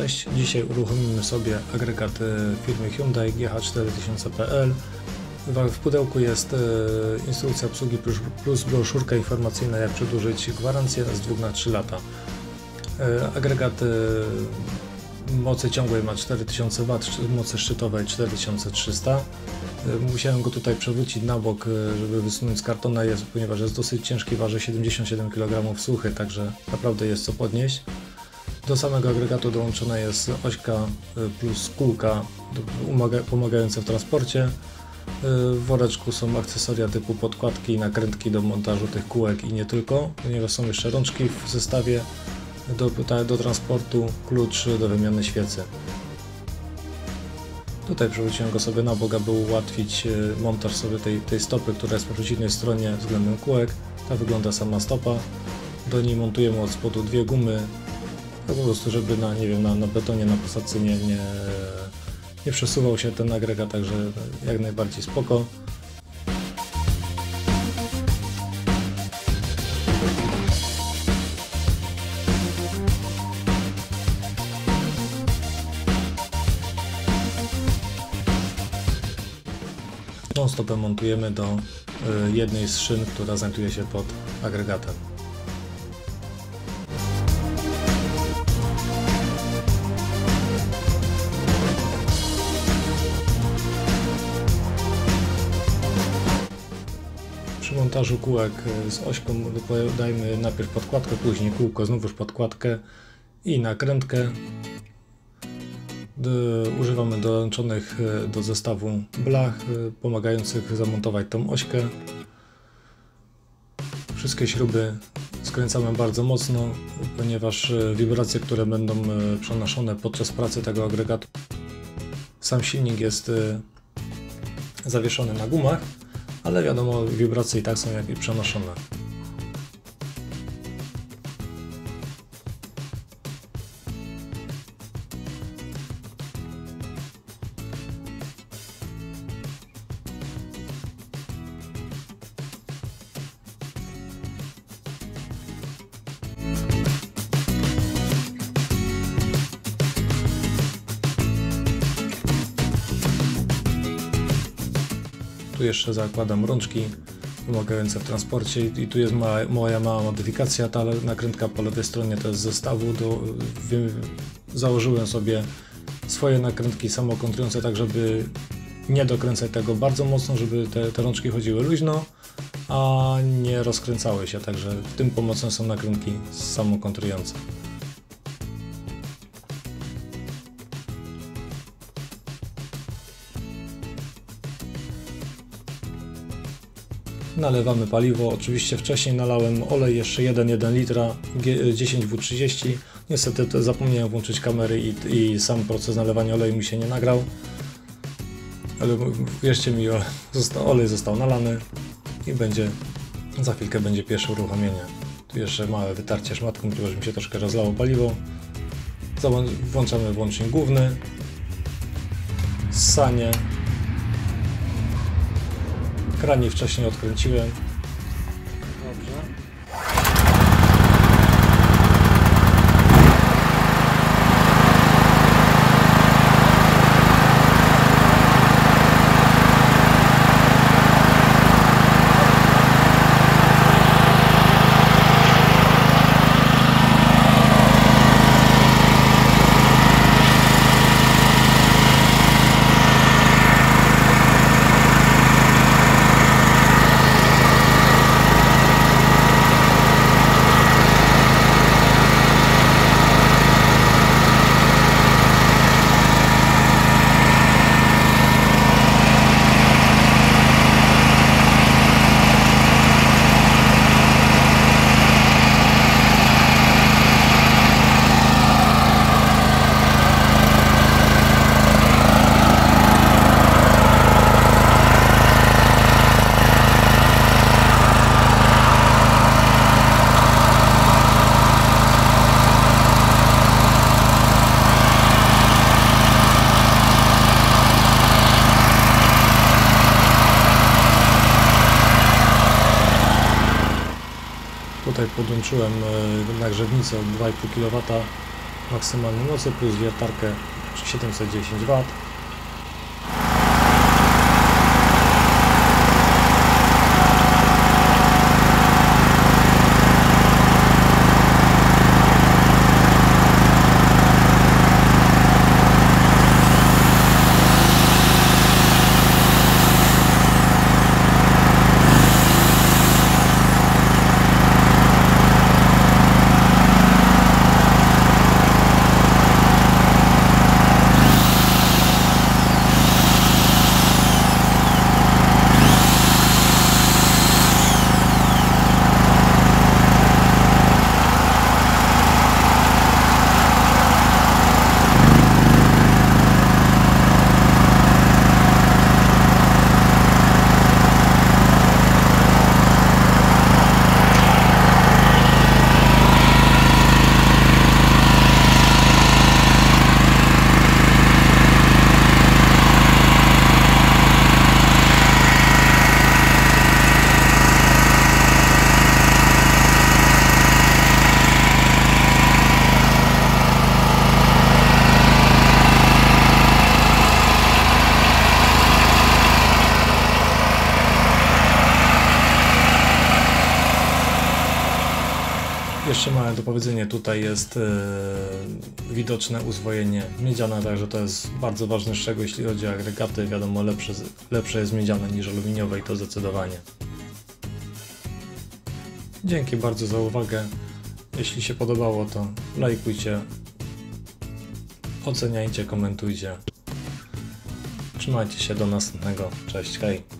Cześć, dzisiaj uruchomimy sobie agregat firmy Hyundai GH4000PL. W pudełku jest instrukcja obsługi plus broszurka informacyjna, jak przedłużyć gwarancję z 2 na 3 lata. Agregat mocy ciągłej ma 4000 W, mocy szczytowej 4300. Musiałem go tutaj przewrócić na bok, żeby wysunąć z kartona, ponieważ jest dosyć ciężki, waży 77 kg suchy, także naprawdę jest co podnieść. Do samego agregatu dołączona jest ośka plus kółka pomagające w transporcie. W woreczku są akcesoria typu podkładki i nakrętki do montażu tych kółek i nie tylko, ponieważ są jeszcze rączki w zestawie do transportu, klucz do wymiany świecy. Tutaj przewróciłem go sobie na bok, aby ułatwić montaż sobie tej stopy, która jest po przeciwnej stronie względem kółek. Ta wygląda sama stopa. Do niej montujemy od spodu dwie gumy, po prostu żeby na betonie, na posadce nie przesuwał się ten agregat, także jak najbardziej spoko. Tą stopę montujemy do jednej z szyn, która znajduje się pod agregatem. Przy montażu kółek z ośką dajmy najpierw podkładkę, później kółko, znowuż podkładkę i nakrętkę. Używamy dołączonych do zestawu blach pomagających zamontować tą ośkę. Wszystkie śruby skręcamy bardzo mocno, ponieważ wibracje, które będą przenoszone podczas pracy tego agregatu, sam silnik jest zawieszony na gumach, ale wiadomo, wibracje i tak są jakby przenoszone. Tu jeszcze zakładam rączki pomagające w transporcie i tu jest moja mała modyfikacja. Ta nakrętka po lewej stronie to jest z zestawu. Założyłem sobie swoje nakrętki samokontrujące, tak żeby nie dokręcać tego bardzo mocno, żeby te rączki chodziły luźno, a nie rozkręcały się, także w tym pomocne są nakrętki samokontrujące. Nalewamy paliwo, oczywiście wcześniej nalałem olej jeszcze 1,1 litra 10W30. Niestety zapomniałem włączyć kamery i sam proces nalewania oleju mi się nie nagrał. Ale wierzcie mi, olej został nalany i za chwilkę będzie pierwsze uruchomienie. Tu jeszcze małe wytarcie szmatką, ponieważ mi się troszkę rozlało paliwo. Włączamy włącznik główny, ssanie. Kranie wcześniej odkręciłem. Dobrze. Tutaj podłączyłem nagrzewnicę od 2,5 kW maksymalnej mocy plus wiertarkę 710 W. Jeszcze małe dopowiedzenie, tutaj jest widoczne uzwojenie miedziane, także to jest bardzo ważny szczegół, jeśli chodzi o agregaty. Wiadomo, lepsze jest miedziane niż aluminiowe i to zdecydowanie. Dzięki bardzo za uwagę. Jeśli się podobało, to lajkujcie, oceniajcie, komentujcie. Trzymajcie się, do następnego. Cześć, hej!